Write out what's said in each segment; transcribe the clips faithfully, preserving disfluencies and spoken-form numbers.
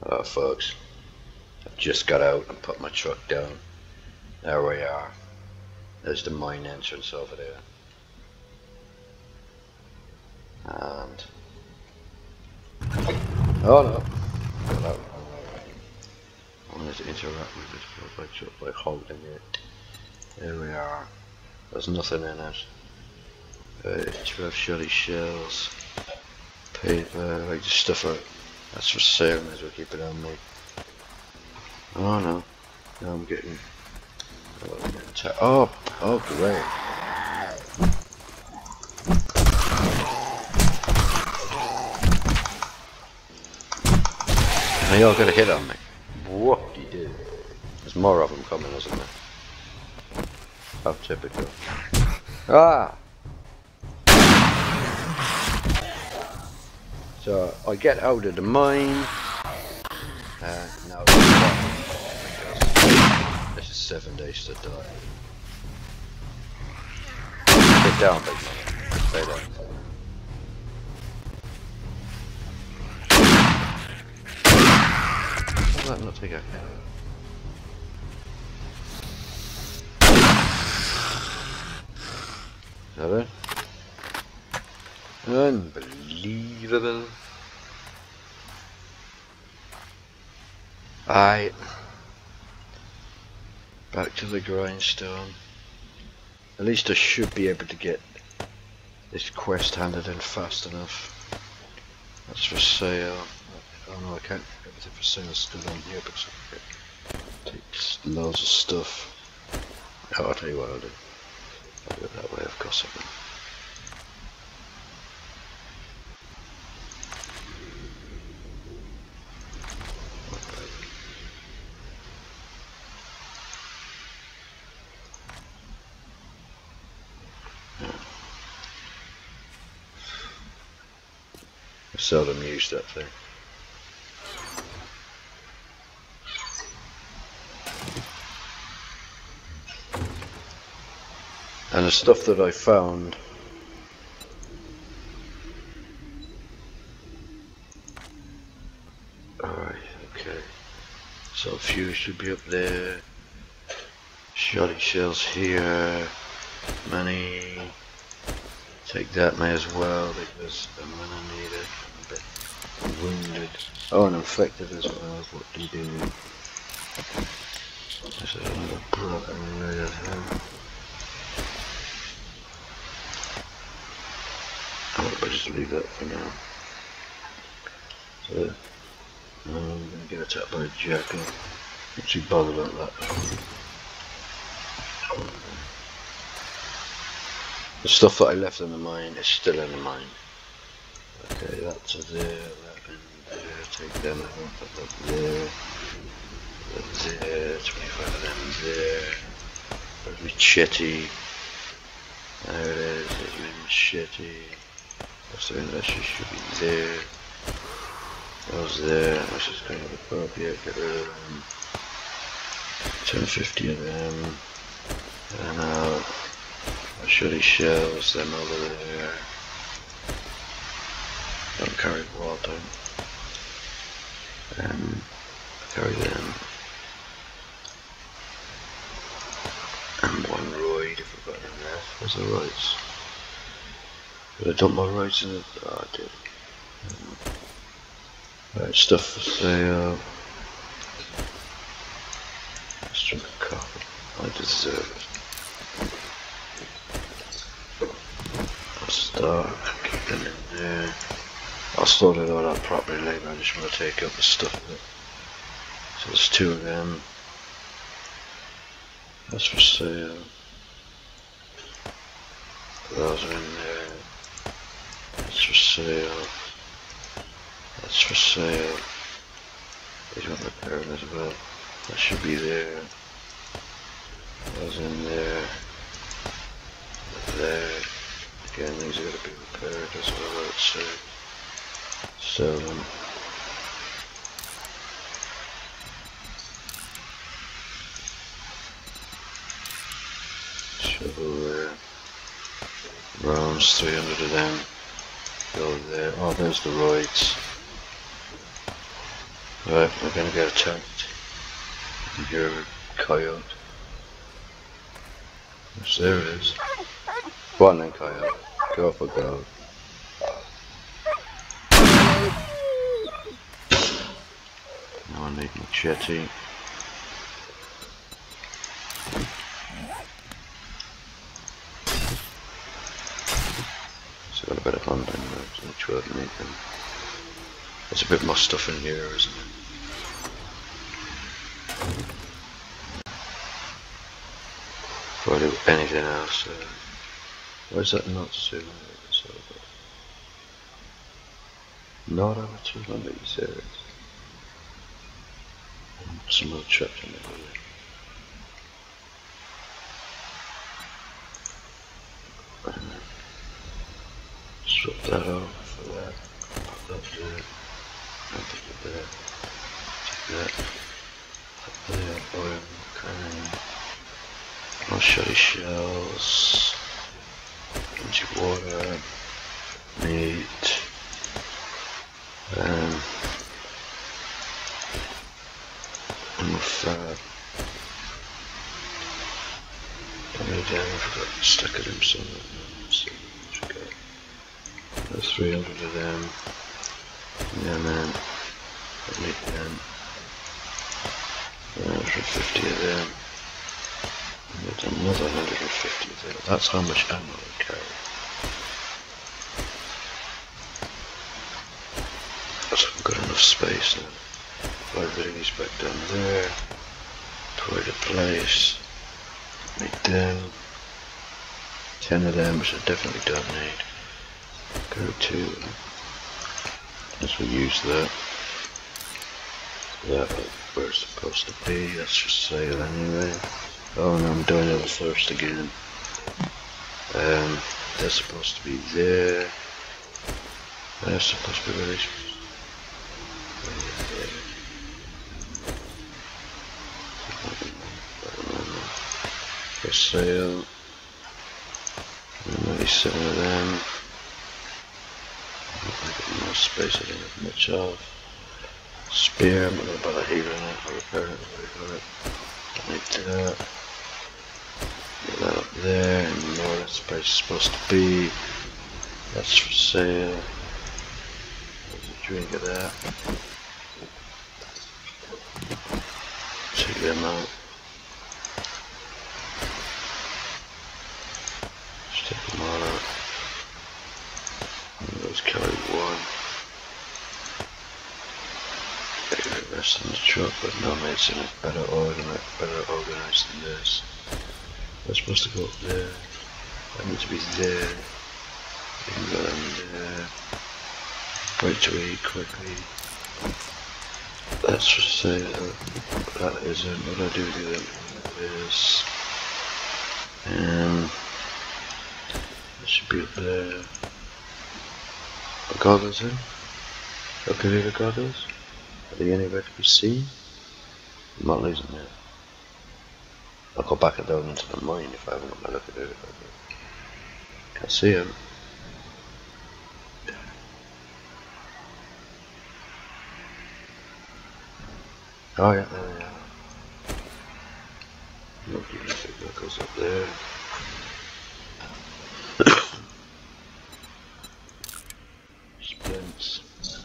Hello folks, I've just got out and put my truck down. There we are. There's the mine entrance over there. And oh no, I wanted to interact with this by, truck by holding it. There we are. There's nothing in it. Uh, twelve shotty shells, paper, like the stuff I, that's for sale, may as well keep it on me. Oh no, now I'm getting, oh, I'm getting oh, oh great. They all got a hit on me. What do you do? There's more of them coming, isn't there? How typical. Ah! So I get out of the mine. Uh, no, this is seven days to die. Sit down, big man. Stay there. Why will that not take a hit? Is that it? Unbelievable. Aye. Back to the grindstone. At least I should be able to get this quest handed in fast enough. That's for sale. Oh no, I can't get everything for sale still on here because it takes loads of stuff. Oh, I'll tell you what I'll do. I'll do it that way, of course I will. I seldom use that thing. And the stuff that I found, alright, okay, so fuse should be up there, shotty shells here, money, take that may as well because I'm gonna need it. I'm a bit wounded. Oh, and infected as well. What do you do? This is another broken ray of him. I'll just leave that for now. So, I'm going to get attacked by a jackal. Not too bothered about that. The stuff that I left in the mine is still in the mine. Okay, that's there, that in there, take them out, put that there, that there, twenty-five of them there, there's machete, there it is, there's my machete, that's the that should be there, those there, that's just going to the appropriate, get rid of them, ten fifty of them, and out. Shotty shells, them over there. Don't carry water. Um, carry them. And one roid if I've got them left. Where's the roids? Did I dump my roids in it? Oh, I did. Um, right, stuff for sale. Let's drink a coffee. I deserve it. Start, keep them in there. I'll sort it all out properly later, I just want to take out the stuff of it. So there's two of them. That's for sale. Those are in there. That's for sale. That's for sale. These want repairing as well. That should be there. Those in there. There. Again, these are going to be repaired as well, let's say. Sell them. Shovel there. Bronze, three hundred of them. Go there. Oh, there's the roids. Right, we're gonna get attacked. You're a coyote. Yes, there it is. Go on then, coyote. Go for gold. Now I need machete. So got a bit of hunting, so which won't need them. There's a bit more stuff in here, isn't it? Before I do anything else, uh, why is that not two hundred? So, not over two hundred, you serious? Some other traps in there. Swap that over for that. Put that there. And put it there. Take that. Put there. Oil. Okay. More shotty shells. Plenty of water. Meat. Um. And more fat. Put me down. I forgot to stick it in somewhere. So, okay. That's three hundred of them. Yeah, man. I need them. one hundred fifty of them. There's another one hundred fifty of them. That's how much ammo I carry. I've got enough space now. I'll bring these back down there. Toilet place. Make them. ten of them, which I definitely don't need. Go to. As we use that. That where it's supposed to be. That's just sale anyway. Oh no, I'm doing it first again. Um, that's supposed to be there. That's supposed to be really. For sale. ninety-seven of them. More space I didn't have much of. Spear, I'm not going to bother healing it or repairing it. Got it. Like that. Get that up there, and more that space is supposed to be. That's for sale. There's a drink of that. Take them out. Just take them all out. Let's carry one. The rest in the truck, but no, mate, it's in a better order, better organised than this. That's supposed to go up there. That needs to be there. You can go down there. Wait to eat quickly. That's for sale. That isn't. What I do do that is. Um, that should be up there. The goggles in? Okay, the goggles? Are they anywhere to be seen? I'm not losing that. I'll go back and down into the mine if I haven't got my look at it. Can't see them. Oh yeah, there they are. Lovely, that goes up there. Splints.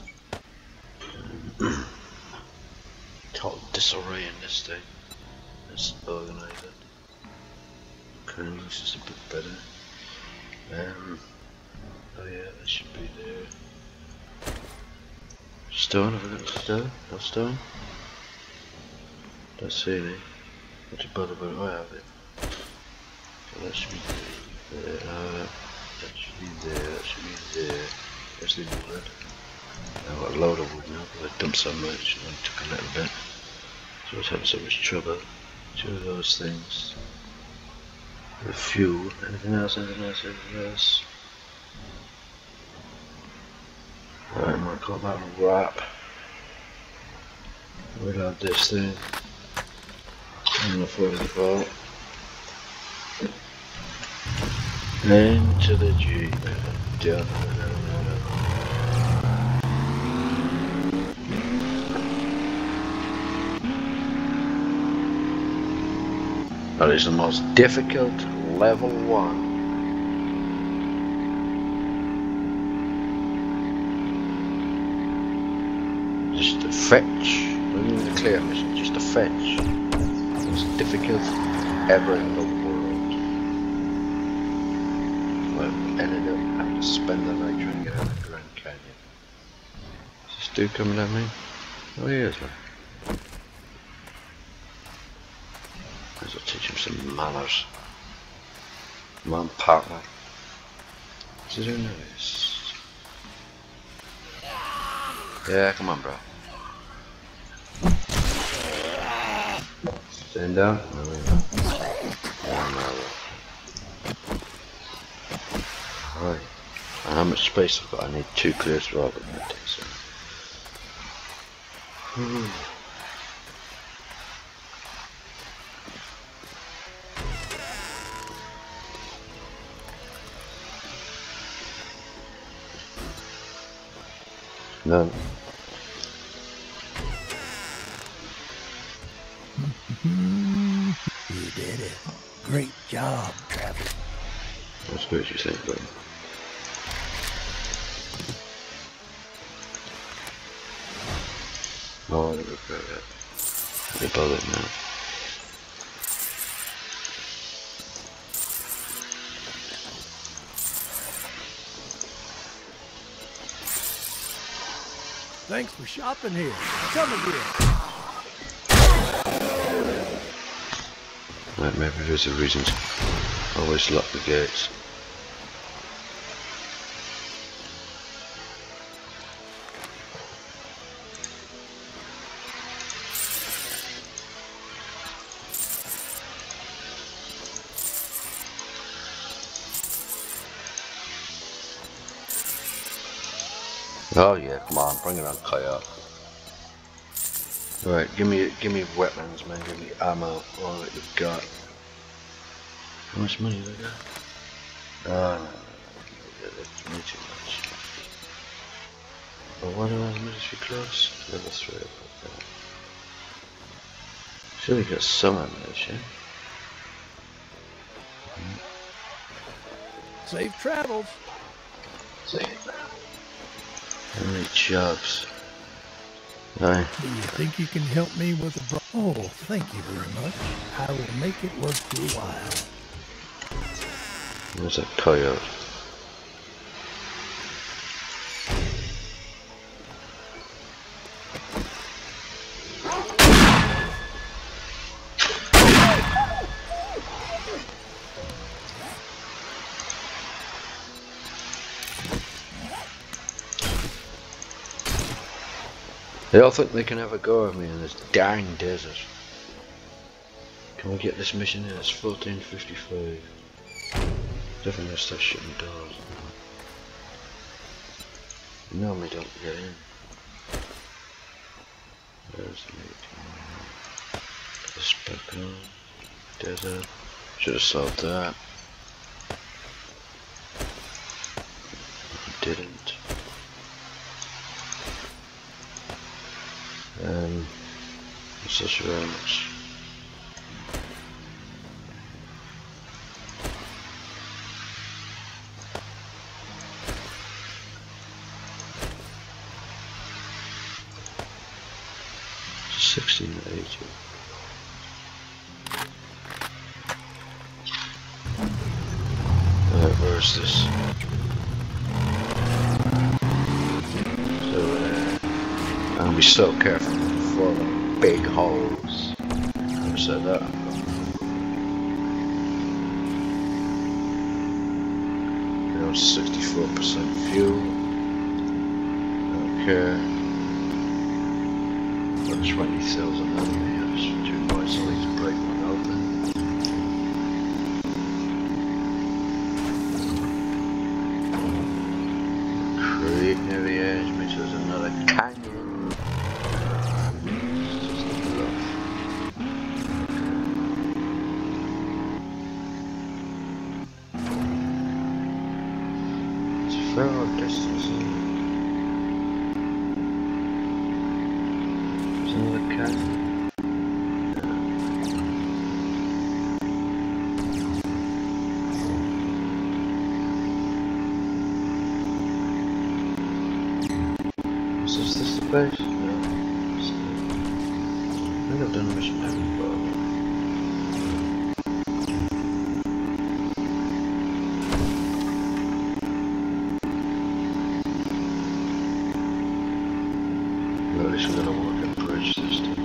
Total disarray in this thing. Let's organise it. Okay, this is a bit better. Um, oh yeah, that should be there. Stone, have I got stone? No stone? Don't see any. Not too bothered about it, I have it. So that should be there. Uh, that should be there, that should be there. There's the wood. I've got a load of wood now because I dumped so much and I took a little bit. So I was having so much trouble. Two of those things. The fuel. Anything else? Anything else? Anything else? Alright, I'm gonna call that a wrap. Reload this thing. I'm gonna fall the boat. Into the Jeep. Down. That is the most difficult level one. Just a fetch. Not even a clear mission, just a fetch. Most difficult ever in the world. I've ended up having to spend the night trying to get out of the Grand Canyon. Is this dude coming at me? Oh, he is, man. Might as well teach him some manners. Come on, partner. What's he doing this? Yeah, come on, bro. Stand down? No, no, no. Right. And how much space I've got? I need two clears rather than that. So. Hmm. None. You did it. Great job, Travis. I suppose you think, but oh, I don't regret that. Can't be bothered now. Thanks for shopping here. Come again. Right, maybe there's a reason to always lock the gates. Oh yeah, come on, bring it on, Coyote. Right, give me, give me weapons, man. Give me ammo. All that you've got. How much money have I got? Oh no, no, no, that's way too much. But what are those military clothes? Level three. Okay. Surely got some ammunition. Mm-hmm. Safe travels. Safe. How many jobs? Nine. Do you think you can help me with a bro- Oh, thank you very much. I will make it worth your while. Where's that coyote? They all think they can have a go at me in this dang desert. Can we get this mission in? It's fourteen fifty-five. Definitely gonna start shutting doors. You normally don't get in. There's the meeting. This back on. Desert. Should have solved that. Didn't. Um, what's this around? sixteen eighty. Alright, where's this? So, uh, I'm gonna be so careful for the big holes. Never said that. You know, sixty-four percent fuel. Okay. twenty thousand millimeters. Two points, so let's break one open. Creep near the edge, makes us another canyon. It's just a bluff. It's a fair old distance, isn't it? Another canyon. space? No. I think I've done a mission there before. Well, at least we're gonna walk a bridge this time.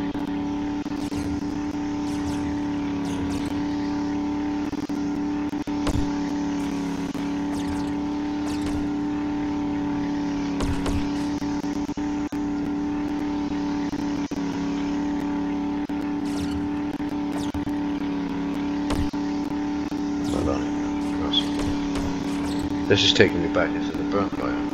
This is taking me back into the burnt biome.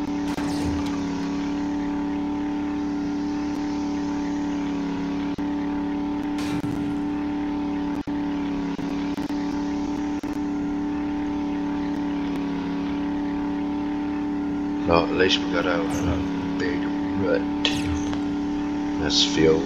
Well, at least we got out of that big rut. That's fuel.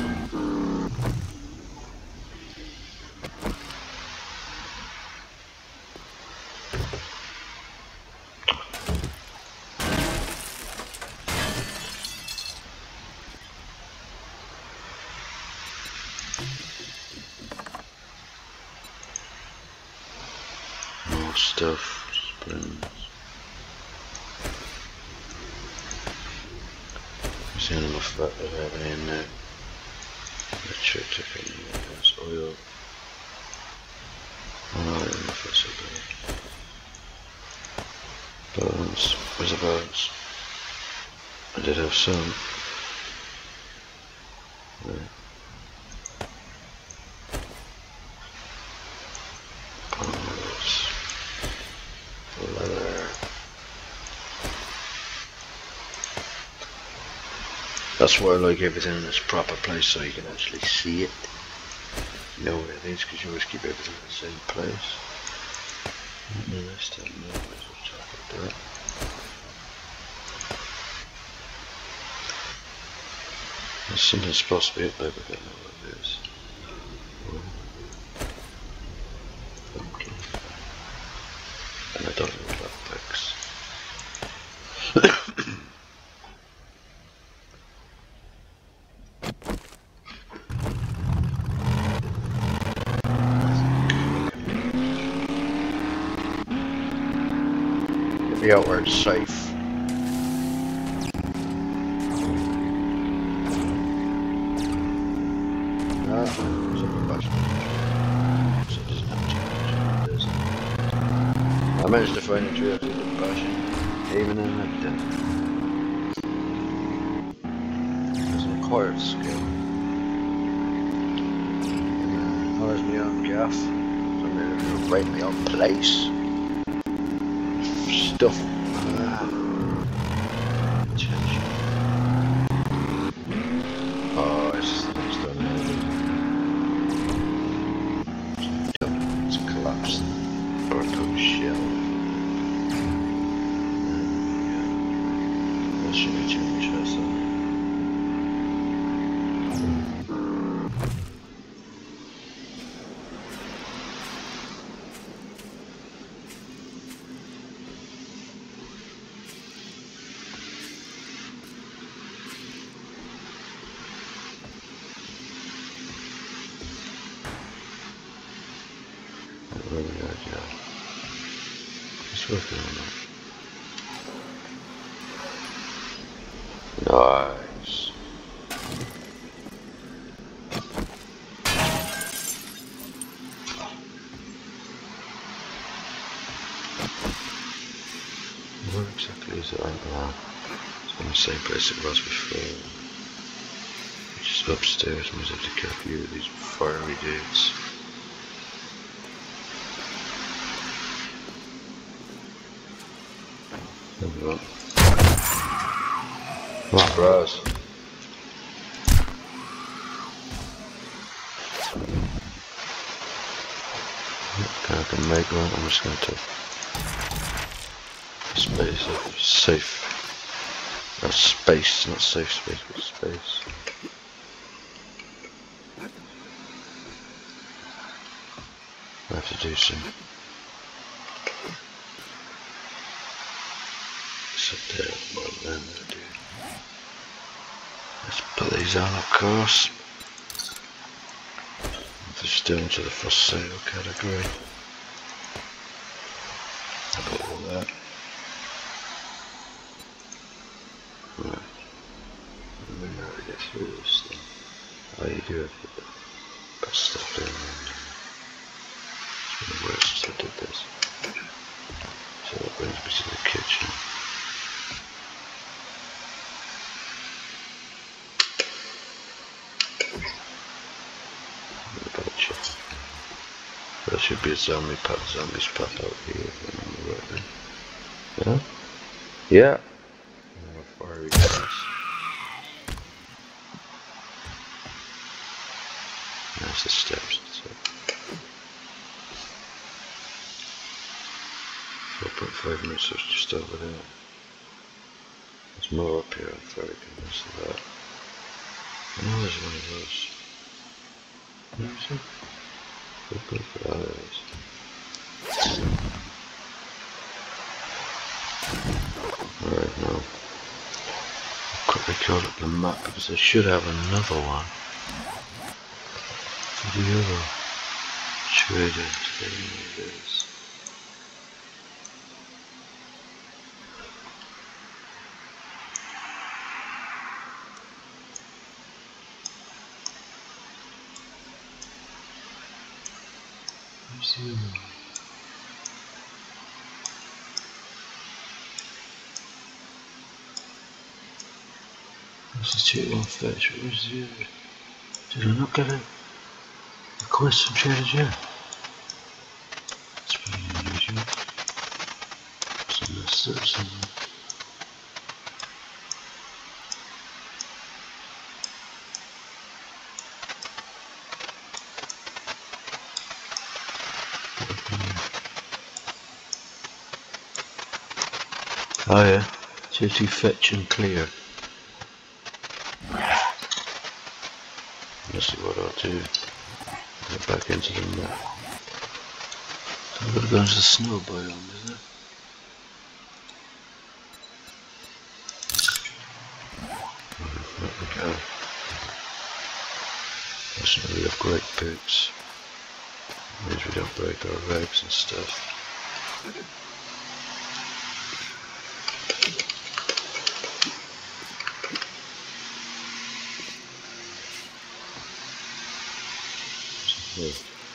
Stuff, springs. I've seen enough of that to have any in there. Electric, there's oil. Oh, I don't know if that's okay. Bones, where's the bones? I did have some. Right. That's why I like everything in its proper place, so you can actually see it, know where it is, because you always keep everything in the same place. And the rest of them, might as well talk about that. There's something supposed to be up there, but I don't know what it is. Pumpkin. And I don't know what that picks. Get out where it's safe. I managed to find a tree after the bashing, even in that den. It's an acquired skill. And uh, there's my own gaff. So I'm going to write my own place. Stuff. Ah. Oh, it's just the next one. It's collapsed. Burnt out shell. That should be changed, that's all. Really good, yeah. It's working on that. Nice. Where exactly is it? I don't know. It's in the same place it was before. Which is upstairs, and we have to kill a few of these fiery dudes. What bros? Okay, I can make one. I'm just going to space of safe. Or space, not safe space, but space. I have to do some. Sit there, well then I do. Let's put these on, of course. They're still into the for sale category. Put all that. Right. And we know how to get through this thing. Oh, you do have to put that stuff down there. It's been worse since I did this. So that brings me to the kitchen. There should be a zombie pop, zombies pop out here. Right yeah? Yeah. More fiery gas. There's the steps. So four point five minutes is just over there. There's more up here. I'm fairly convinced of that. Oh, there's one of those. Where is it? Open for others. Alright, now I'll quickly call up the map because I should have another one for the other trader. There it is. Where's the other one? What's the cheap one fetch? Where's the other? Did I not get a, a quest from Trader Joe? That's pretty unusual. Some messed up somewhere. Oh yeah, to fetch and clear. Let's see what I'll do. Get back into the map. So I'm gonna go into the snow biome, isn't it? There we go. That's why we have great boots. Means we don't break our legs and stuff. Yeah.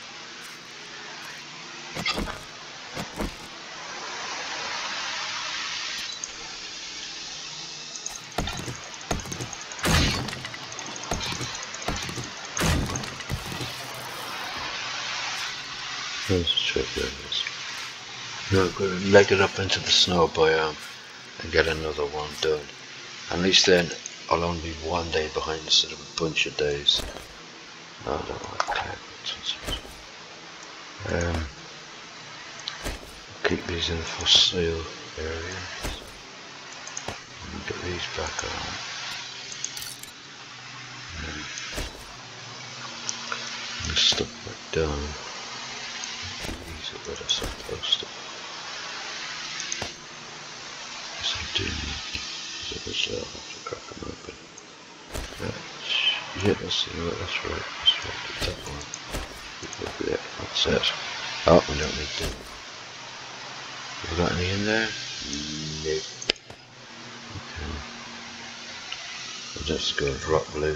Let's check this. Now I'm going to leg it up into the snow biome and get another one done. At least then I'll only be one day behind instead of a bunch of days. No, I don't want to Um, keep these in the for sale area. And get these back on. And then stuff back down. These are where they're supposed to. Yes, I do need. So this I'll have to crack them open. Right. Yeah, let's see. Right, that's right. That's right. Get that one. Yeah, that's it. Oh, we don't need to. Have we got any in there? Nope. Okay. I'll just go drop blue.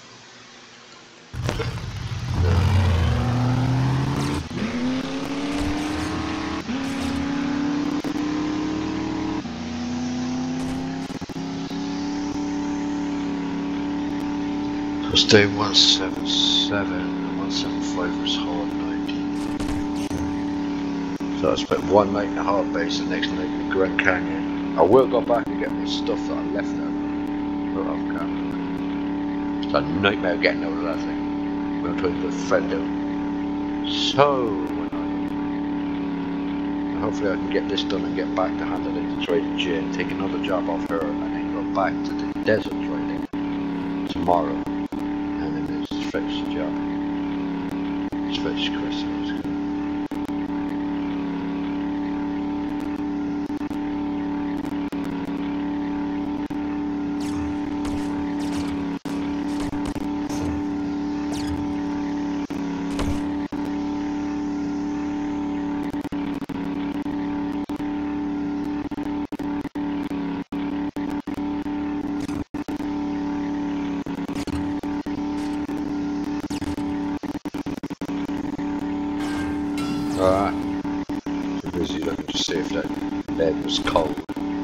So day one seven seven and one seven five was Horde nineteen. So I spent one night in the Horde base, the next night in the Grand Canyon. I will go back and get my stuff that I left there. Put off camera. It's a nightmare getting out of that thing. We're trying to put Fred down. So annoying. Hopefully I can get this done and get back to hand it into Trader Jane, take another job off her, and then go back to the desert trading tomorrow. Fetch the job. Just fetch Chris. head was cold.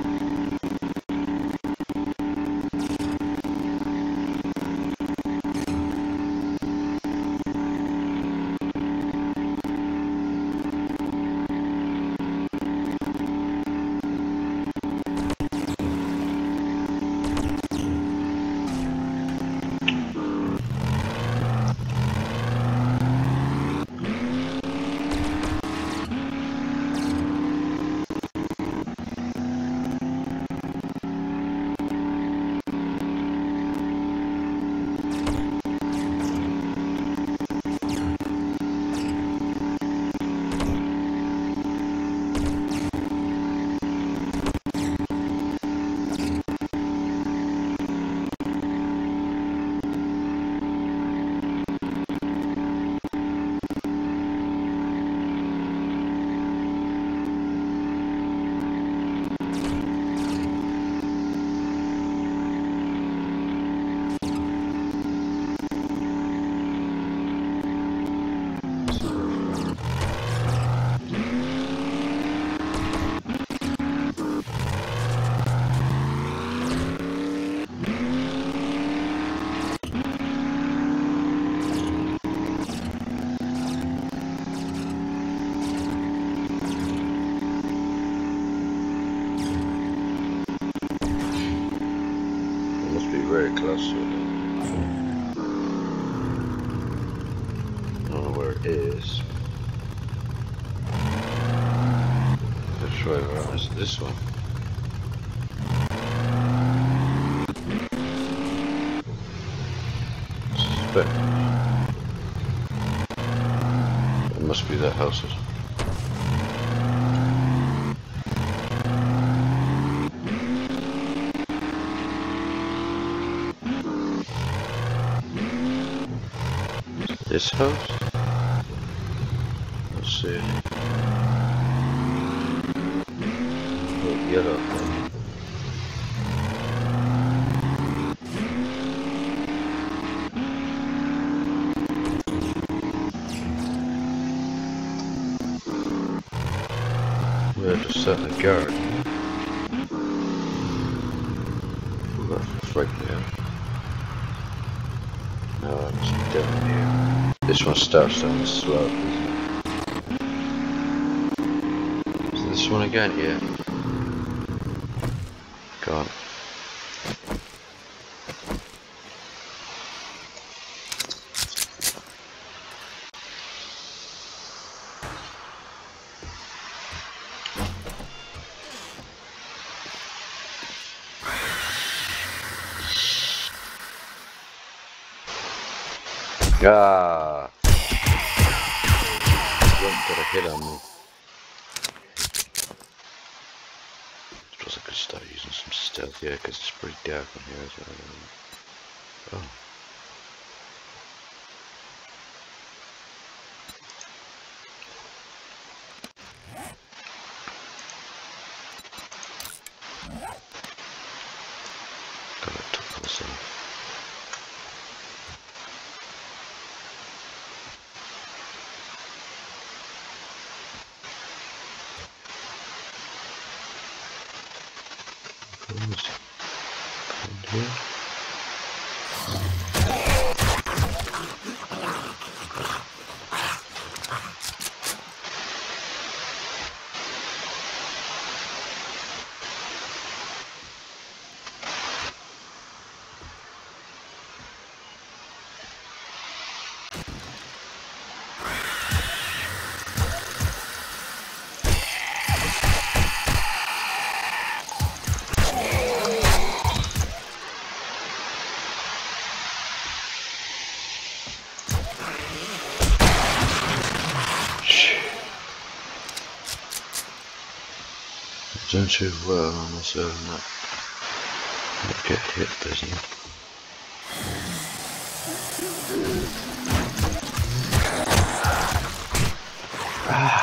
Very close to it. I don't know where it is. Which way around is this one? Suspect. It must be that house. This house? Let's see. Oh, yellow. We're just at the garden. Ooh, that freaked me out. No, it's down here. This one starts down the slope, isn't it? Is this one again? Yeah. Got it. Ah! Don't get a hit on me. Suppose I could start using some stealth, yeah, because it's pretty dark in here as well. Oh. God, I took this off. Here. Don't too well on this other map. Not get hit, doesn't it? Ah!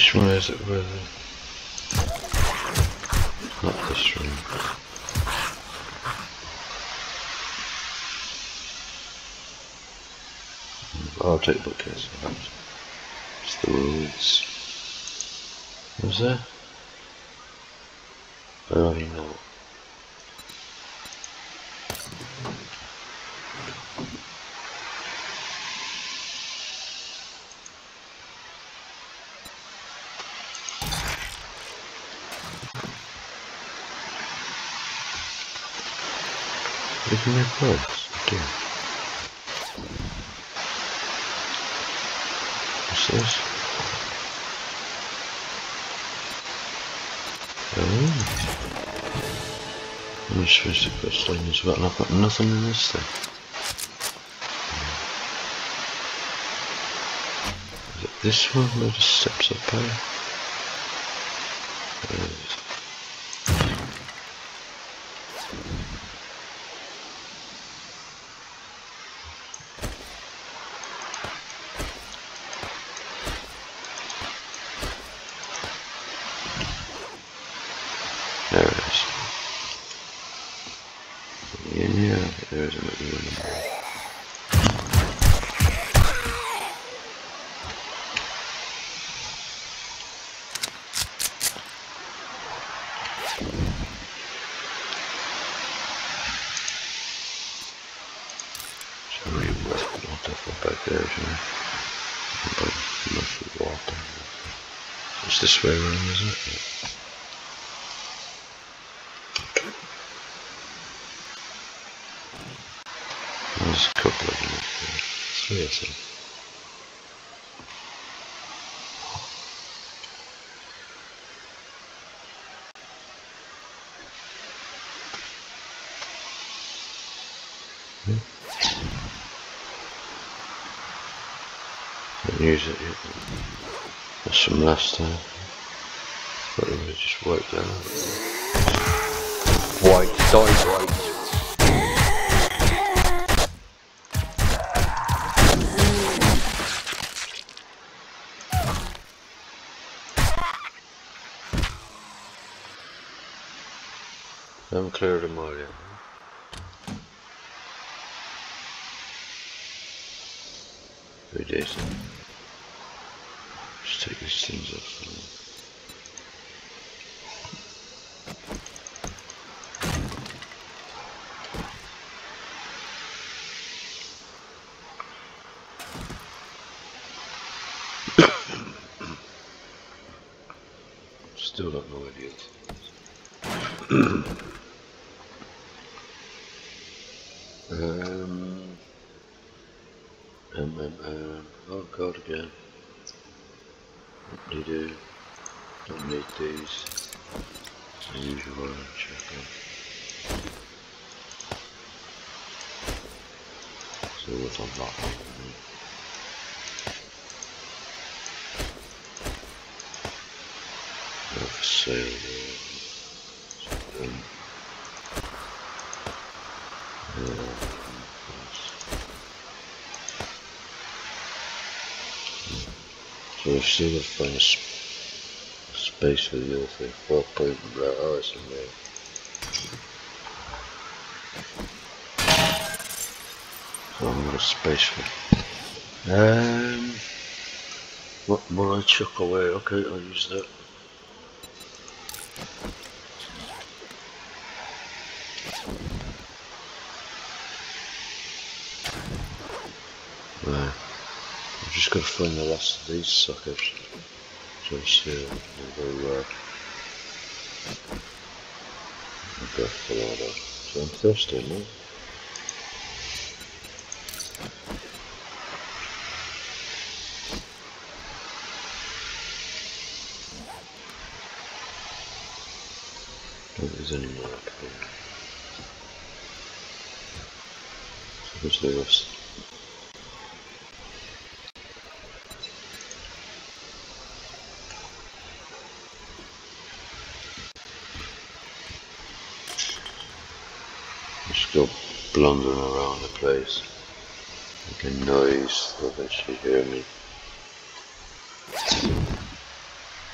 Which one is it? Where the... Not this room. Oh, I'll take the bookcase. It's the woods. Was there? Oh, you know. Give me a price. Okay. What's this? Oh. I'm just supposed to put stones about, and I've got nothing in this thing. Is it this one where the steps up there? There it is. There it is. Yeah, there's another one. It's really worth water for back there, isn't it? But enough water. It's this way around, isn't it? There's a couple of them up there. Three, I think. Yeah. Don't use it yet. That's from last time. But we just wiped that out. White, dyed white. I haven't cleared them all yet. Very decent. Just take these things off. Still don't know what it is. Um, um, um, um, oh god again. What do you do? Don't need these. The usual one, check on. So what's on that one? Oh, for sale there. Um, yeah. So we've still got to find a sp space for the other thing. Four point right, oh, it's in there. So I'm got a space for it. Um, what will I chuck away? Okay, I'll use that. Right. I've just got to find the last of these suckers. Just here, they're very rare. I'll go for all that. So I'm thirsty, man. I don't think there's any more up here. So where's the rest? Just go blundering around the place, making noise, they'll eventually hear me.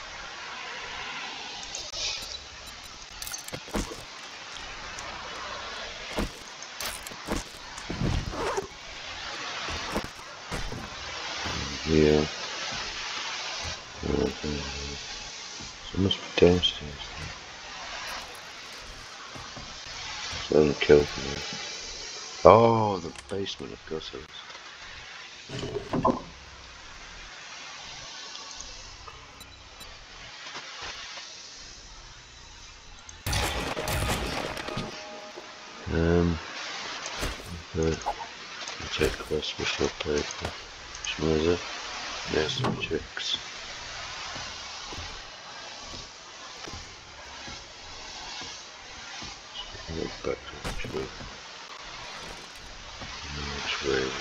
Yeah. Okay. So it must be downstairs. So I haven't killed me. Oh, the basement, of course it was. Um, okay. I'll take quest before paper. Which one is it? There's some chicks. Look back to which way. Which way it is.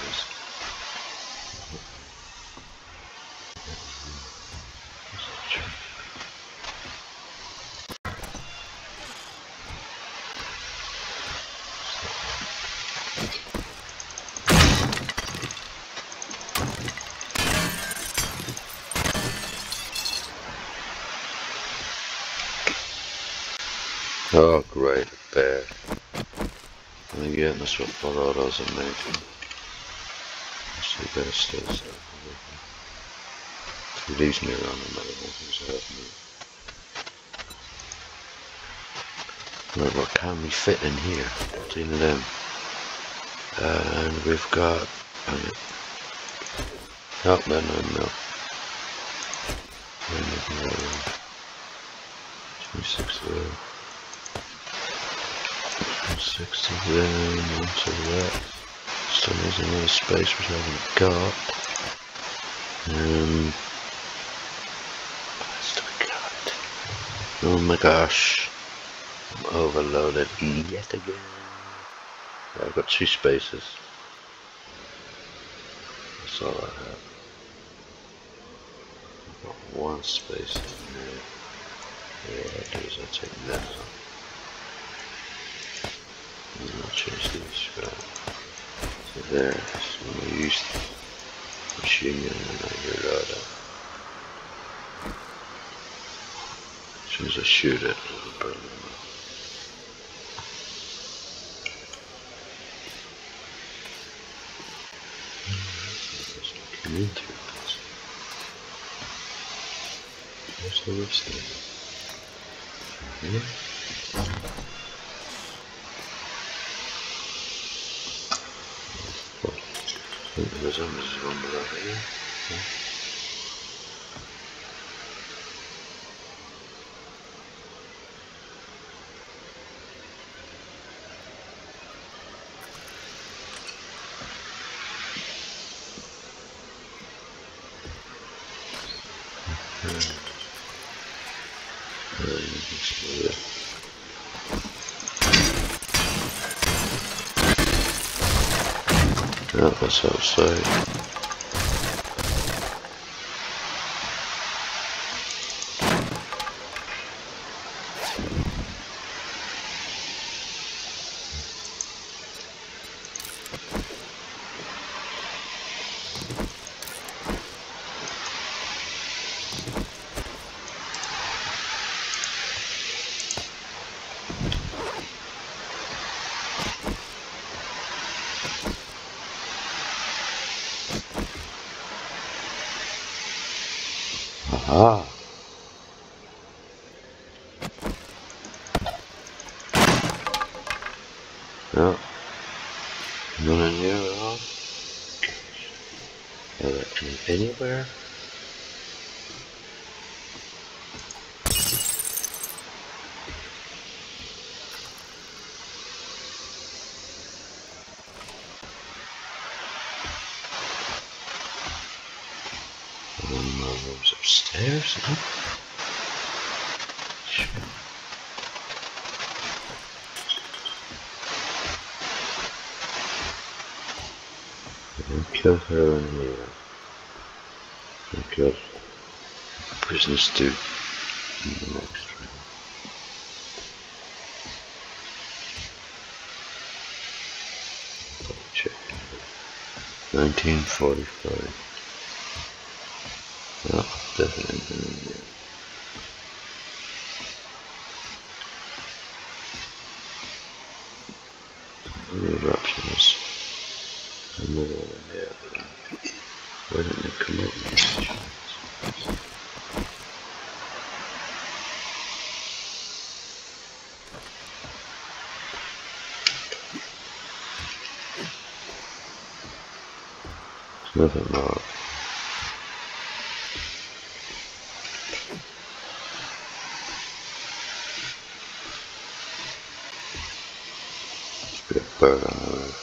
Oh great, a bear. And again, that's what Barados are making. That's the bear still so he leaves me around another one, so help me. Right, what can we fit in here? Two of them. And we've got... Oh, no, no, no, no. twenty-six of them. twenty-six of them, onto that. Still there's another space which I haven't got. Um, what else do we got? Oh my gosh. I'm overloaded yet again. I've got two spaces. That's all I have. I've got one space in there. What I'll do is I'll take that off. And I'll change these right to there. So I'm going to use the machine gun and I get out of. As soon as I shoot it, it'll burn them up. Into it. Where's the rest of it? Yeah. What? I think the zombies is one below here. Yeah. No, that's outside. Aha! No. None in here at all? Are there any anywhere? One more room's upstairs, huh? Sure. Don't kill her in here. Don't kill prisoners too in the next room. Check. nineteen forty-five. Oh, definitely been in here. The other option is another one in there, but why didn't it come up? Nothing more. Bit of bird on the roof.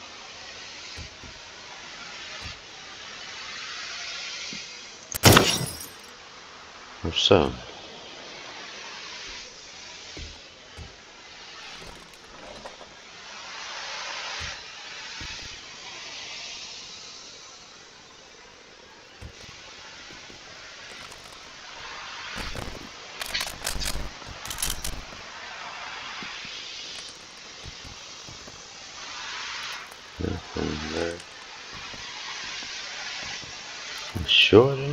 What's that? Nothing there. You sure then?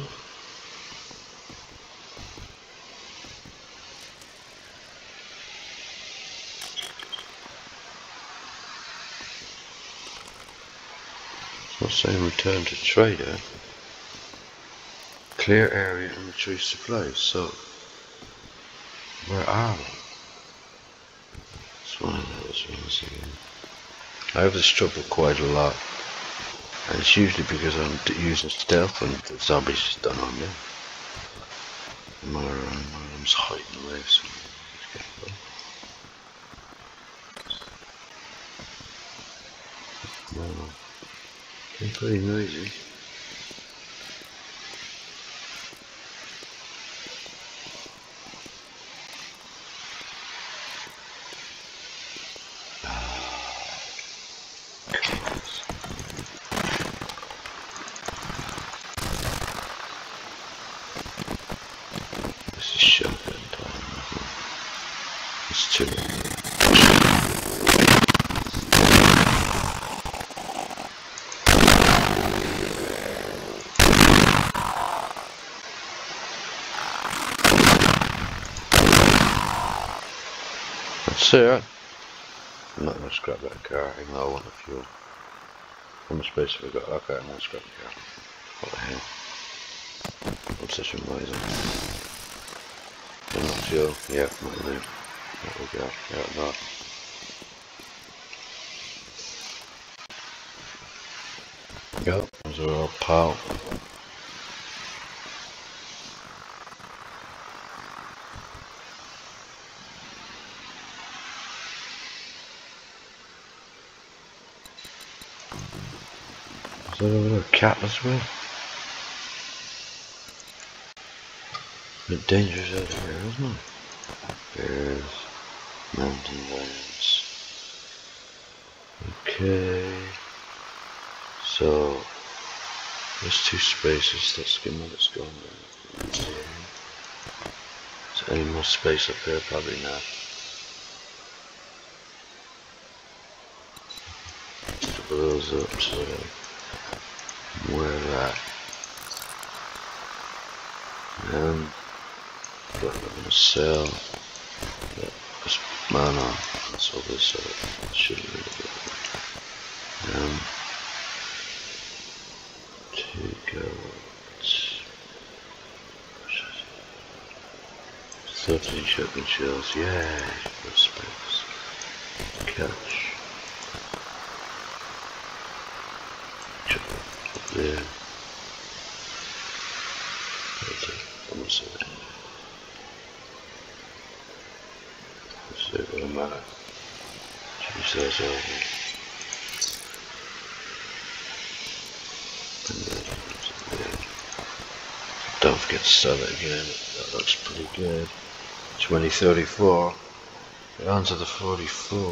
It's not saying return to trader. Clear area and retrieve supplies. So, where are we? It's one of those ones again. I have this trouble quite a lot, and it's usually because I'm using stealth and the zombies just done on me. One of them's hiding away, so be careful. Wow, it's pretty noisy. Shotgun time. It's too late. That's it. I'm not gonna scrap that car, even though I want the fuel. How much space have we got? Okay, I'm gonna scrap the car. What the hell? Obsession rising. Enough fuel. Yeah, might do. There we go. Yeah, not. Yep, those are all pal. Is that over there a cat as well? A bit dangerous out here, isn't it? Bears, mountain lions. Okay. So there's two spaces. That's good. It's gone down. Is there any more space up there? Probably not. Double those up so where that. Um. Got nothing to sell. Yeah, that's mana. That's all this. So it shouldn't really be. Um. Two goats. thirteen shotgun shells. Yay! For space. Catch. Chop up there. That's it. Almost there. So what a matter. Choose those over. Don't forget to sell it again. That looks pretty good. twenty thirty-four. Get on to the forty-four.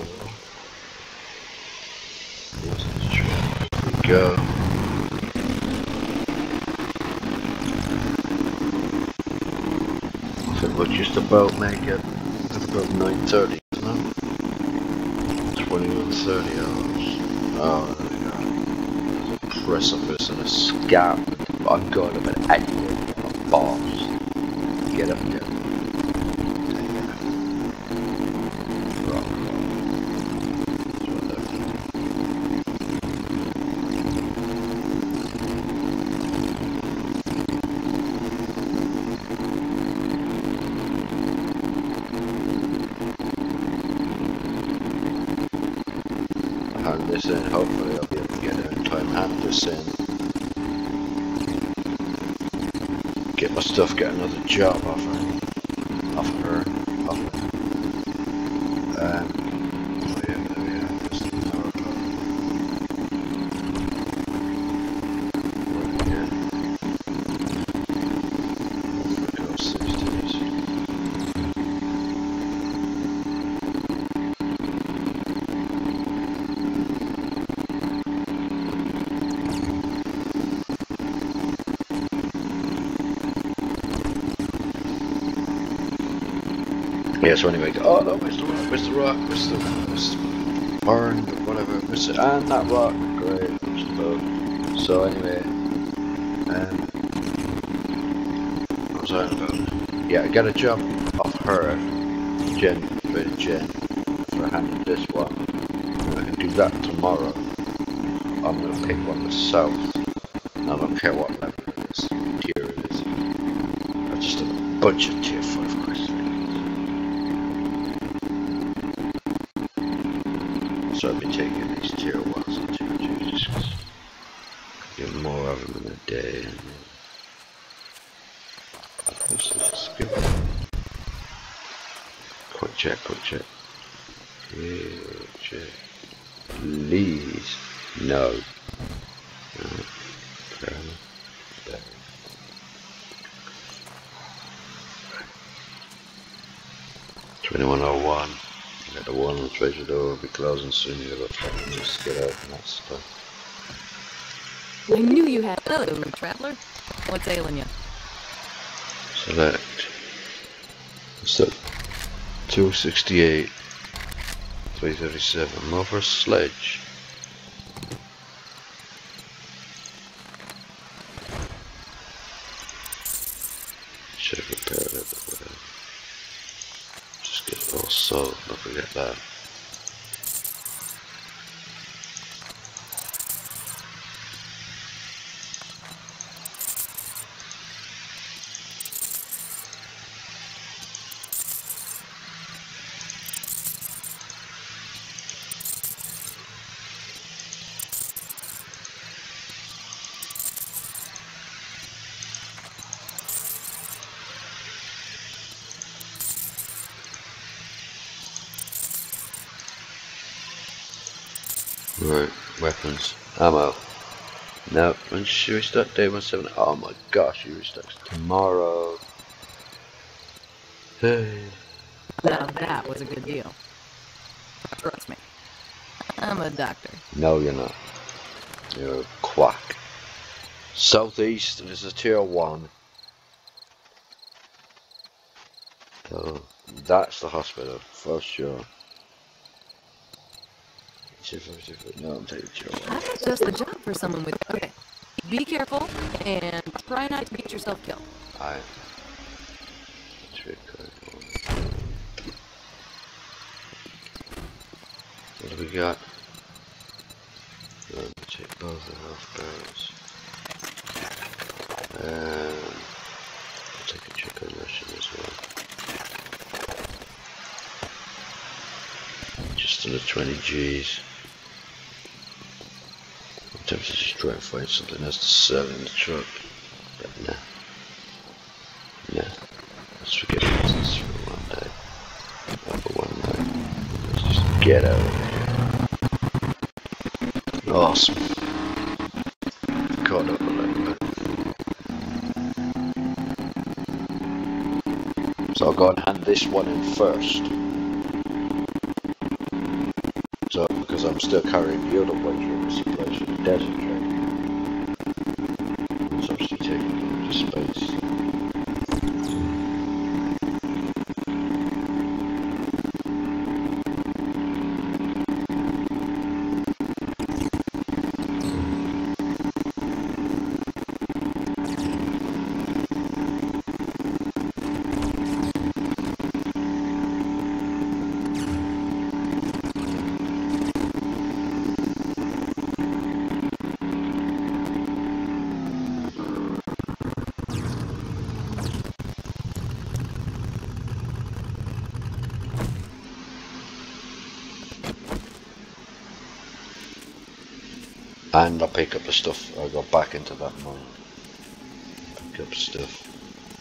There we go. I think we'll just about make it. That's about nine thirty, isn't it? twenty-one thirty hours. Oh, there we go. There's a precipice and a scab. I'm going up an active a boss. Get up there. Rock, hand this in, hopefully I'll be able to get there in time. Hand this in. my stuff, get another job off her. Off her. Off her. Um, oh yeah, there we are. That's the power plant. Right, yeah. Of course, these days. Yeah, so anyway, oh no, where's the rock, where's the rock, where's the, where's the barn, whatever, where's the, and that rock, great, just about. So anyway, um, what was I on about? Yeah, I got a job off her, Jen, for Jen, for handing this one, and I can do that tomorrow. I'm going to pick one myself, and I don't care what level it is, tier it is. I've just done a bunch of tier five quests. So I'll be taking these tier ones and tier twos just because I can get more of them in a day. And this is good. Quick check, quick check. Quick check. Please. No. No. There. twenty-one oh one. Got the one on the treasure door, will be closing soon. You got five minutes to get out and that stuff. I knew you had hello, traveler. What's ailing you? Select. What's that? two sixty-eight. three thirty-seven. More for a sledge. Should have repaired it, but whatever. Just get it all sold, don't forget that. Right, weapons, ammo. No, when should we start day one seven? Oh my gosh, you restart tomorrow. Hey. Now that was a good deal. Trust me. I'm a doctor. No, you're not. You're a quack. Southeast, there's a tier one. So that's the hospital, for sure. No, I'm taking tier one. That's just the job for someone with. Okay. Be careful and try not to get yourself killed. Aye. What do we got? Let me take both the health barrels. Um, I'll take a check on Russian as well. Just under twenty G's. I'm tempted to just try and find something else to sell in the truck. But nah. Nah. Let's forget business for one day. Not for one night. Let's just get out of here. Awesome. Caught up a little bit. So I'll go and hand this one in first. So, because I'm still carrying the other one through the supplies for the desert trade. It's obviously taking a lot of space. And I'll pick up the stuff. I'll go back into that mine. Pick up stuff.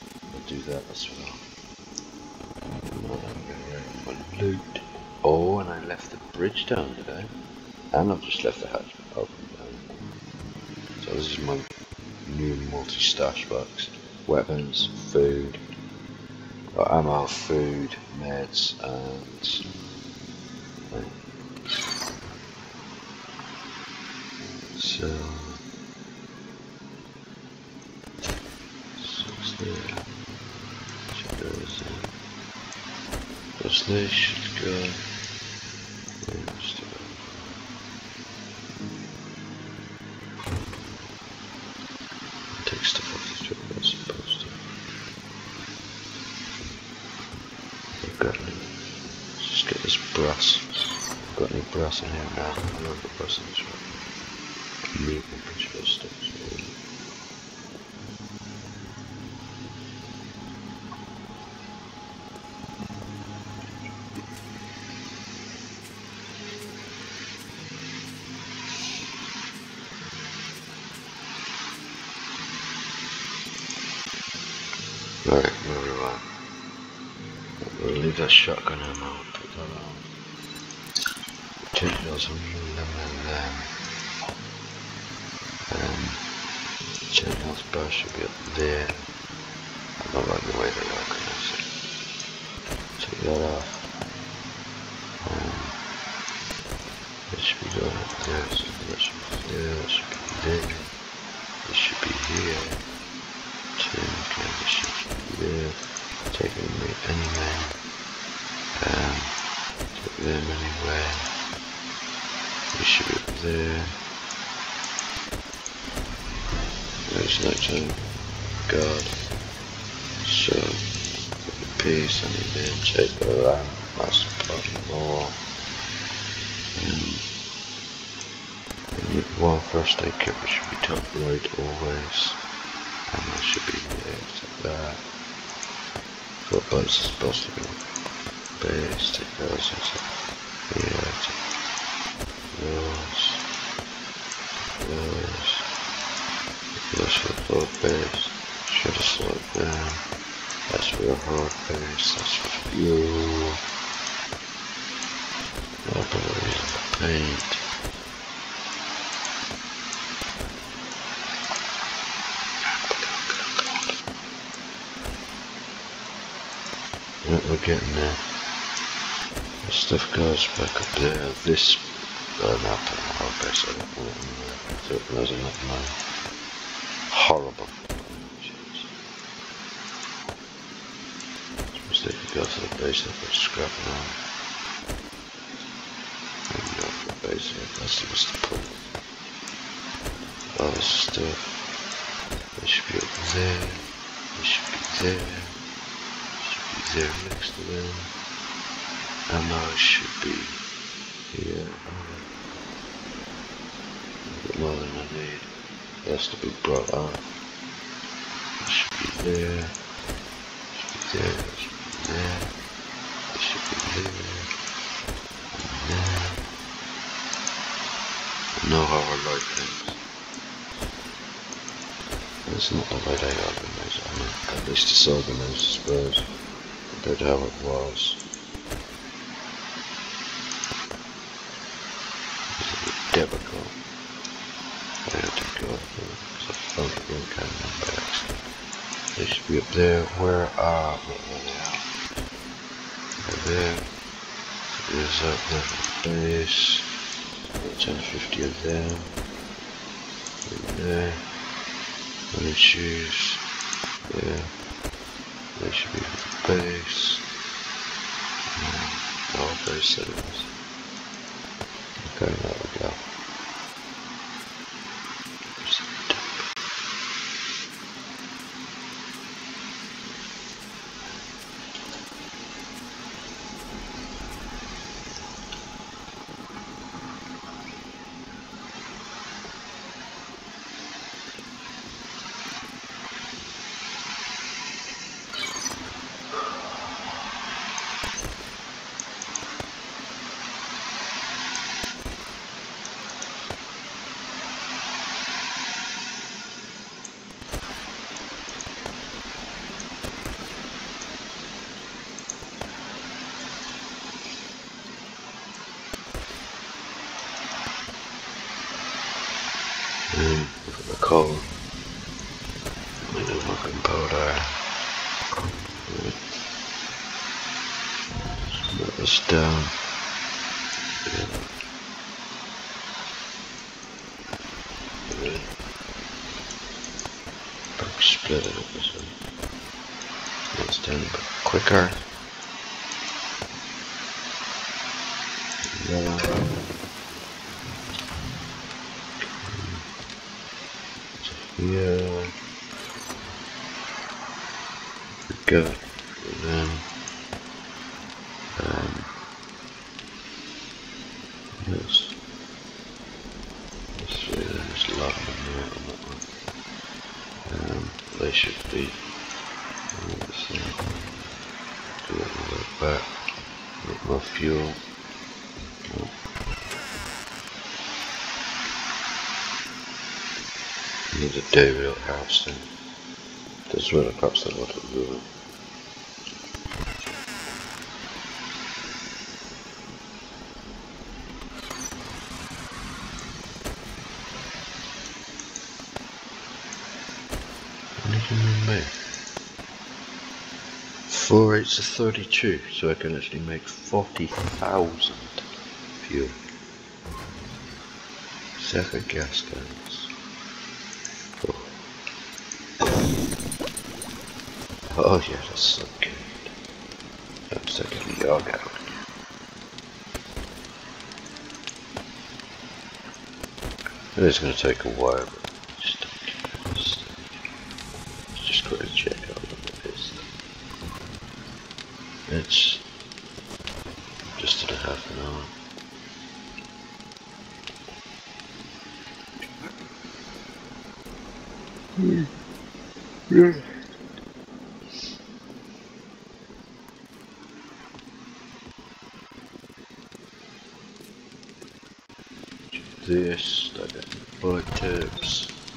do that as well. Not ready for loot. Oh, and I left the bridge down today. And I've just left the hatch open down. So this is my new multi-stash box. Weapons, food, got ammo, food, meds, and right. So six there. Should go as a those these should go. Take stuff off the truck, I'm supposed to. I've got any. Let's just get this brass. I've got any brass in here now. I love the brass in this one. Meat and precious stuff. So. Right, moving on. We'll leave that shotgun ammo, put that on. Take those one hundred eleven and then. Um, check those bars should be up there. I don't like the way they organize it. Take that off. Um, it should be going up there, so that should be there, that should be there. This should be here. Okay, this should be there. Taking me anyway. Um, take them anyway. This should be up there. There's no time. God. So, put the piece, I need to check the lamp. That's probably more. Um, one first aid kit, which should be top right always. And that should be there, like that. Foot buttons are supposed to be base, take those into here, take those, those, those for both base, should have slowed down, that's for your hard base, that's for fuel, oh boy, paint. We're getting there. The stuff goes back up there. This, oh no, I'll base it up there. So it goes in that line. Horrible. Suppose they could go to the base and put scrap on. Maybe go to the base here. That's the best to put. All this stuff. They should be up there. They should be there. There next to them, ammo should be here. A bit more than I need. It has to be brought up. It should be there. It should be there. It should be there. It should be there. And there. I know how I like things. That's not the way they organize it. I mean, at least it's organized, I suppose. Compared to how it was. It's a bit difficult. I had to go up there because I found it wrong kind of by accident. They should be up there. Where are where they are? They're there. There's up there for the base. ten fifty of them. In there. Running shoes. There. They should be for the base. Um, all base settings. Okay, there we go. Um, look at the coal. I do my gunpowder. Right. Put this down. Yeah. Right. Better split it up this way. That's down a bit quicker. Yeah. Yeah. Good. And then, um, yes. This way, there's a lot of them there on that one. Um, they should be. Let's see. Do it a little bit. A bit more fuel. Oh. Need a day without harvesting. This is where the crops that want to move it. Anything we make? Four eights of thirty-two, so I can actually make forty thousand fuel. Second gas cans. Oh. Oh yeah, that's so good. Let's take a log out. It is going to take a while, but just don't care. Just, just got to check out what it is. It's just in a half an hour. Mm. Yeah. This, I got bullet tips,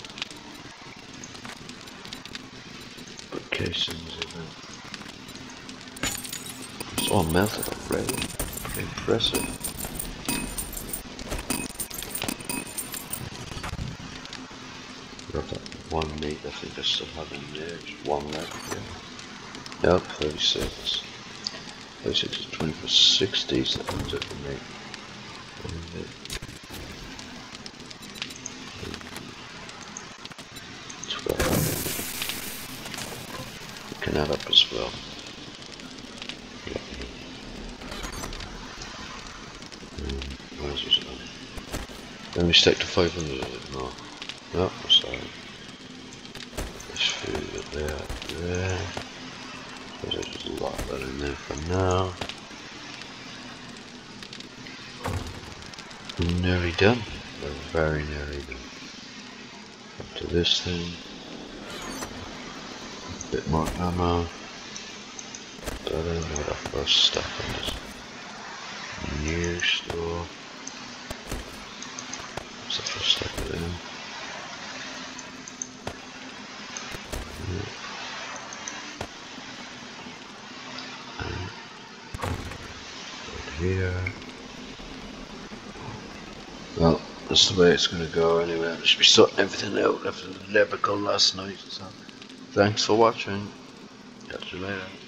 put casings in it. It's all melted already. Pretty impressive. Got that one meat I think I still have in there. Just one left. Yeah. Yep, thirty-six. thirty-six is twenty for sixty, so that comes up for me. Can add up as well. Yeah. Um, where's this one? Then we stick to five hundred of it. No. No, sorry. Let's food it there, there. There's just a lot of that in there for now. We're nearly done. We're very nearly done. Up to this thing. A bit more ammo. But I don't know what our first stuff is. New store. What's the first stuff of them? Here. Well, that's the way it's going to go anyway. I should be sorting everything out after the Levicle last night. So, thanks for watching. Catch you later.